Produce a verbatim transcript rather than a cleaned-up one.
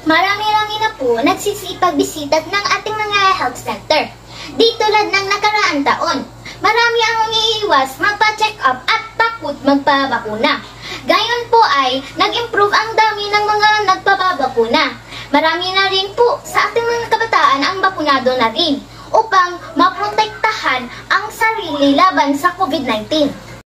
Marami-rami na po nagsisipag bisitat ng ating mga health center. Di tulad ng nakaraan taon, marami ang umiiwas magpa-check up at takot magpabakuna. Gayon po ay nag-improve ang dami ng mga nagpapabakuna. Marami na rin po sa ating mga kabataan ang bakunado na rin upang maprotektahan ang sarili laban sa COVID nineteen.